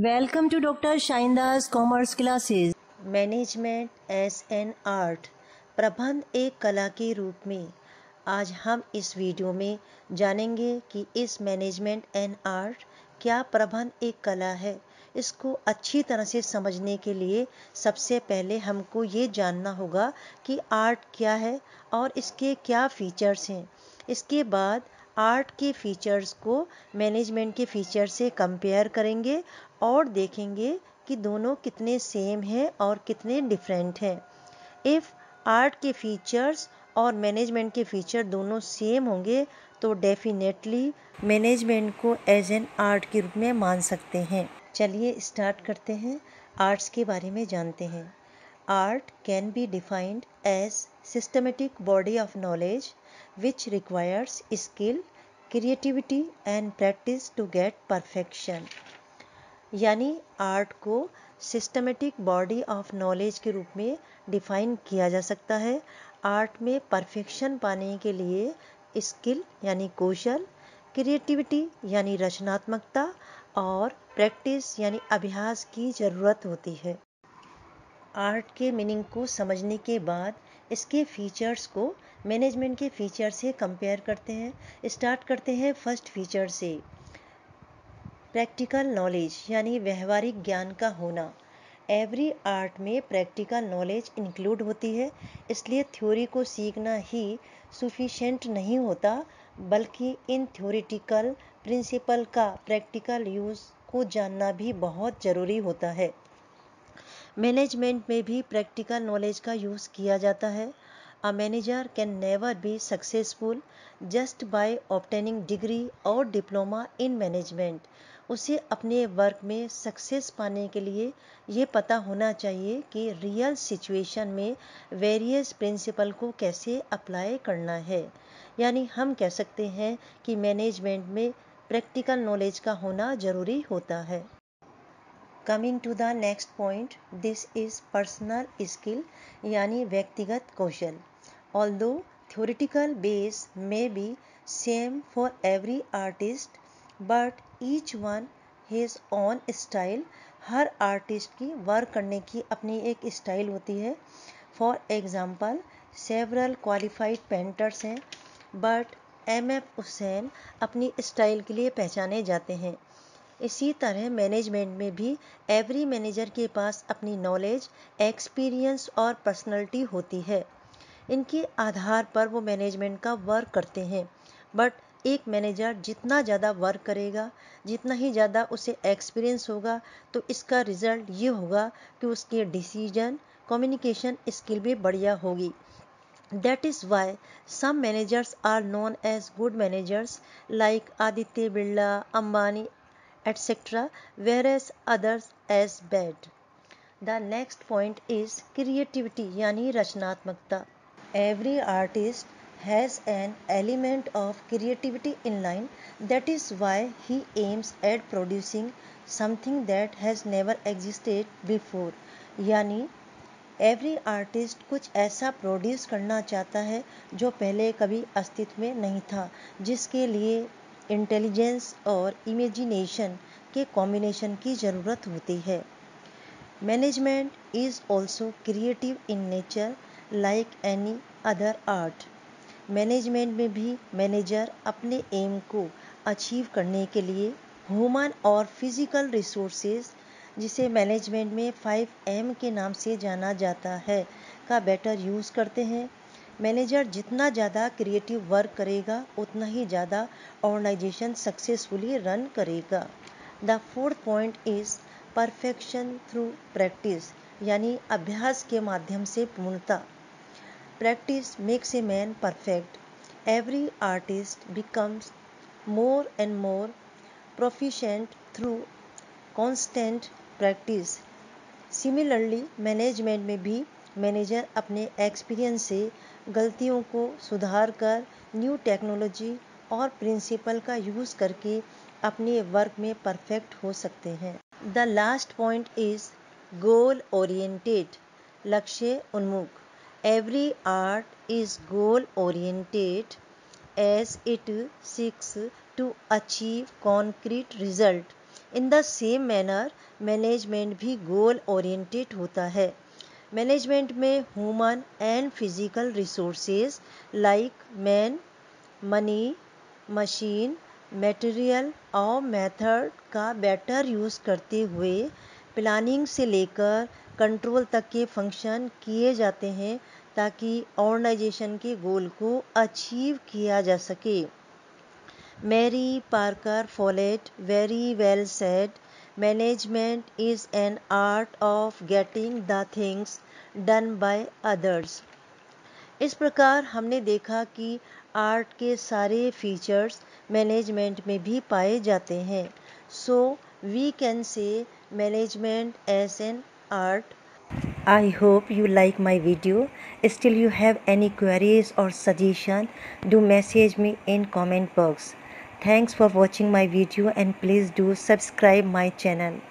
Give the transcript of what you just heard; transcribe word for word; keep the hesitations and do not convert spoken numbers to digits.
Welcome to Doctor Shainda's Commerce Classes. Management as an art, प्रबंध एक कला के रूप में। आज हम इस वीडियो में जानेंगे कि इस मैनेजमेंट एंड आर्ट क्या प्रबंध एक कला है। इसको अच्छी तरह से समझने के लिए सबसे पहले हमको ये जानना होगा कि आर्ट क्या है और इसके क्या फीचर्स हैं। इसके बाद आर्ट के फीचर्स को मैनेजमेंट के फीचर से कंपेयर करेंगे और देखेंगे कि दोनों कितने सेम हैं और कितने डिफरेंट हैं। इफ़ आर्ट के फीचर्स और मैनेजमेंट के फीचर दोनों सेम होंगे तो डेफिनेटली मैनेजमेंट को एज एन आर्ट के रूप में मान सकते हैं। चलिए स्टार्ट करते हैं, आर्ट्स के बारे में जानते हैं। Art can be defined as systematic body of knowledge which requires skill, creativity and practice to get perfection। यानी आर्ट को सिस्टमेटिक बॉडी ऑफ नॉलेज के रूप में डिफाइन किया जा सकता है। आर्ट में परफेक्शन पाने के लिए स्किल यानी कौशल, क्रिएटिविटी यानी रचनात्मकता और प्रैक्टिस यानी अभ्यास की ज़रूरत होती है। आर्ट के मीनिंग को समझने के बाद इसके फीचर्स को मैनेजमेंट के फीचर से कंपेयर करते हैं। स्टार्ट करते हैं फर्स्ट फीचर से, प्रैक्टिकल नॉलेज यानी व्यवहारिक ज्ञान का होना। एवरी आर्ट में प्रैक्टिकल नॉलेज इंक्लूड होती है, इसलिए थ्योरी को सीखना ही सफिशिएंट नहीं होता, बल्कि इन थ्योरेटिकल प्रिंसिपल का प्रैक्टिकल यूज़ को जानना भी बहुत ज़रूरी होता है। मैनेजमेंट में भी प्रैक्टिकल नॉलेज का यूज़ किया जाता है। A manager can never be successful just by obtaining degree और डिप्लोमा इन मैनेजमेंट। उसे अपने वर्क में सक्सेस पाने के लिए ये पता होना चाहिए कि रियल सिचुएशन में वेरियस प्रिंसिपल को कैसे अप्लाई करना है। यानी हम कह सकते हैं कि मैनेजमेंट में प्रैक्टिकल नॉलेज का होना ज़रूरी होता है। Coming to the next point, this is personal skill यानी व्यक्तिगत कौशल। Although theoretical base may be same for every artist but each one his own style. हर आर्टिस्ट की वर्क करने की अपनी एक स्टाइल होती है। For example several qualified painters हैं, बट एम एफ हुसैन अपनी स्टाइल के लिए पहचाने जाते हैं। इसी तरह मैनेजमेंट में भी एवरी मैनेजर के पास अपनी नॉलेज, एक्सपीरियंस और पर्सनैलिटी होती है। इनके आधार पर वो मैनेजमेंट का वर्क करते हैं। बट एक मैनेजर जितना ज़्यादा वर्क करेगा, जितना ही ज़्यादा उसे एक्सपीरियंस होगा, तो इसका रिज़ल्ट ये होगा कि उसके डिसीजन कम्युनिकेशन स्किल भी बढ़िया होगी। That is why some managers are known as good managers like Aditya Birla, Ambani, et cetera, whereas others as bad. The next point is creativity यानी रचनात्मकता। Every artist has an element of creativity in line. That is why he aims at producing something that has never existed before. यानी every artist कुछ ऐसा produce करना चाहता है जो पहले कभी अस्तित्व में नहीं था, जिसके लिए इंटेलिजेंस और इमेजिनेशन के कॉम्बिनेशन की ज़रूरत होती है। Management is also creative in nature like any other art. Management में भी मैनेजर अपने एम को अचीव करने के लिए ह्यूमन और फिजिकल रिसोर्सेज, जिसे मैनेजमेंट में फाइव एम के नाम से जाना जाता है, का बेटर यूज़ करते हैं। मैनेजर जितना ज़्यादा क्रिएटिव वर्क करेगा उतना ही ज़्यादा ऑर्गेनाइजेशन सक्सेसफुली रन करेगा। The fourth point is perfection through practice यानी अभ्यास के माध्यम से पूर्णता। Practice makes a man perfect. Every artist becomes more and more proficient through constant practice. Similarly management में भी मैनेजर अपने एक्सपीरियंस से गलतियों को सुधार कर न्यू टेक्नोलॉजी और प्रिंसिपल का यूज़ करके अपने वर्क में परफेक्ट हो सकते हैं। The last point is goal oriented, लक्ष्य उन्मुख। Every art is goal oriented as it seeks to achieve concrete result. In the same manner, management भी गोल ओरिएंटेड होता है। मैनेजमेंट में human and physical resources like man, money, machine, material और method का better use करते हुए planning से लेकर कंट्रोल तक के फंक्शन किए जाते हैं ताकि ऑर्गेनाइजेशन के गोल को अचीव किया जा सके। Mary Parker Follett very well said, management is an art of getting the things done by others. इस प्रकार हमने देखा कि आर्ट के सारे फीचर्स मैनेजमेंट में भी पाए जाते हैं। So we can say management as an art. I hope you like my video. Still you have any queries or suggestion, do message me in comment box. Thanks for watching my video and please do subscribe my channel.